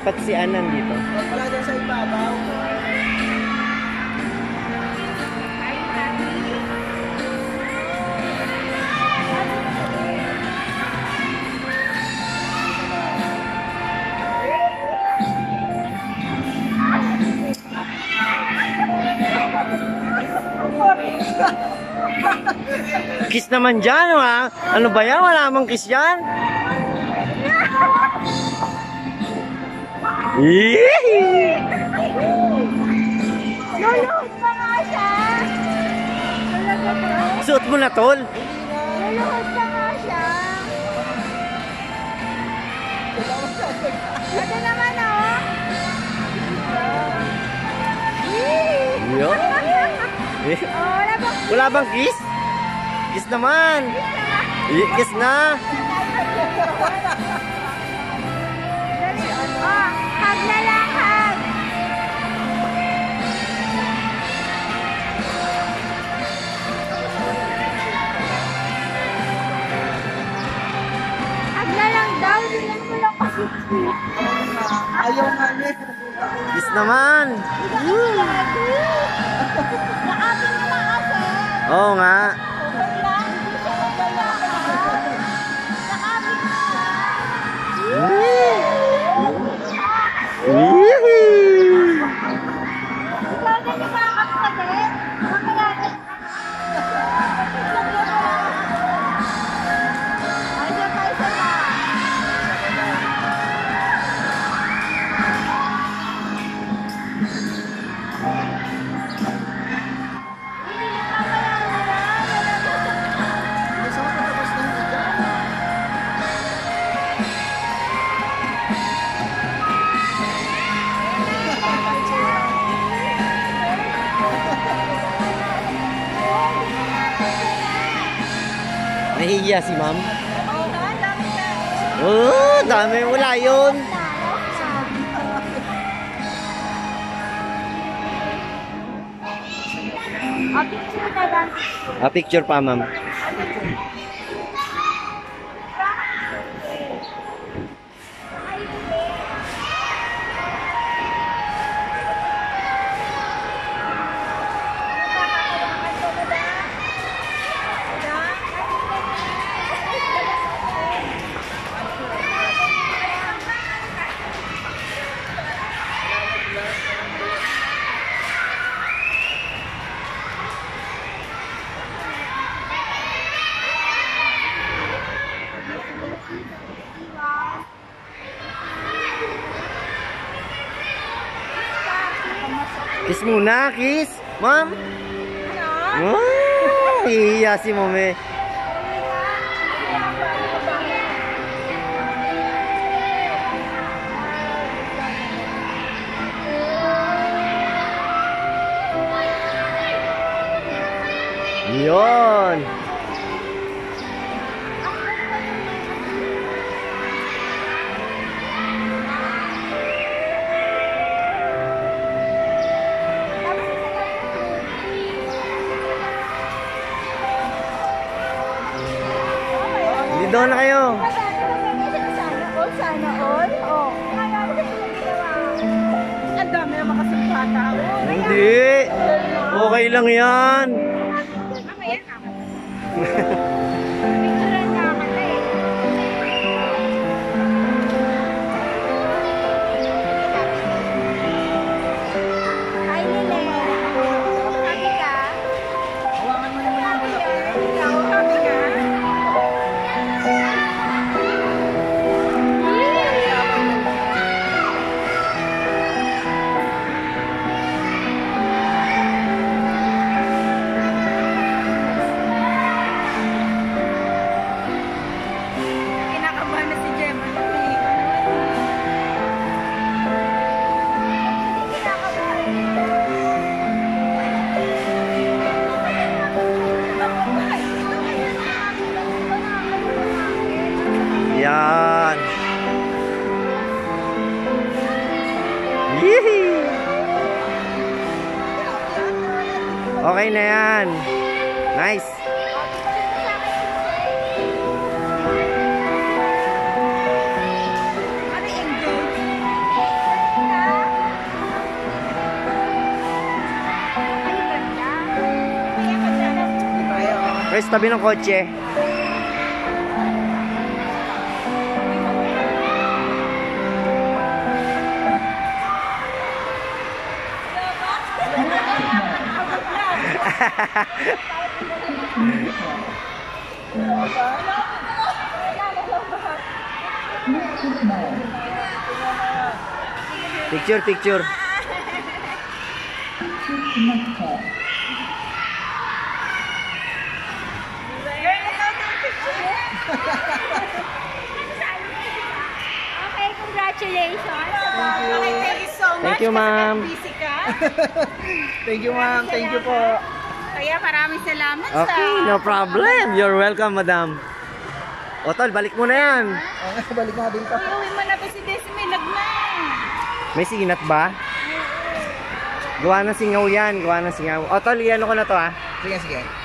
dapat si Anan dito. Wala dyan sa ibabaw. Kiss naman dyan, ha? Ano ba yan? Wala namang kiss yan. Luluhod pa nga siya. Suot mo na, tol. Luluhod pa nga siya. Ito naman, oh. Yo. Oh, wala bang Wala bang kiss? Kiss naman. Kiss na. oh, hug na lang, hug. Hug na lang daw, bilang mo lang kasi sweet. Ayaw nga niya. Kiss naman. Nakapin mo lang kasi. Oo nga. Okay lang, hindi siya maglalakad. Nakapin mo ikaw na yung mga kapatid. Mamaya na. Ay, siya pa, isa pa. Nahihiya si ma'am. Oh, dami. Wala yun. Picture na lang. Picture pa, ma'am. Kiss muna, kiss. Ma'am. Ano? Oh, iya si mame. Yon. Doon na kayo. Sana all? Oh. Ang dami na makasumpata. Hindi. Okay lang yan. Mamaya na. Picturean na ako eh. Hi, Lele. Happy ka? Hawakan mo naman yung wala. Ikaw, happy ka? Kinakabahan na si Gemma. Yan. Yee! Okay na yan. Nice. Ano engage? Guys, tabi ng kotse. Picture, picture. Okay, congratulations. Okay, thank you so much. Thank you, ma'am. Kasi busy ka. Thank you, ma'am. Thank you po. Kaya maraming salamat Okay, no problem. You're welcome, madam. O, tol, balik mo na yan. Balik natin to. Uwi mo na to si Desmond Nagman. May sinat ba? Gawa ng singaw yan. Gawa ng singaw. O, tol, iyan ko na to, ah. Sige, sige.